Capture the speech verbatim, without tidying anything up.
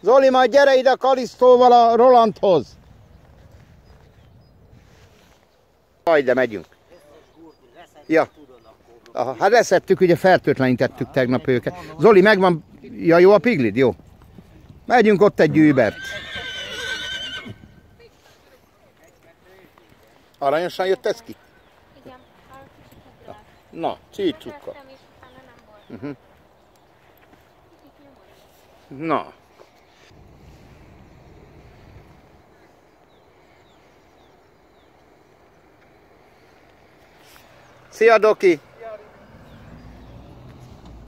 Zoli, majd gyere ide Kalisztóval a Rolandhoz. Jaj, de megyünk. Ja. Aha, hát leszettük, ugye fertőtlenítettük tegnap őket. Zoli, megvan... Ja, jó a piglid? Jó. Megyünk ott egy Übert. Aranyosan jött ez ki? Igen. Na, csícsukkal. Uh-huh. Na. Szia, Doki!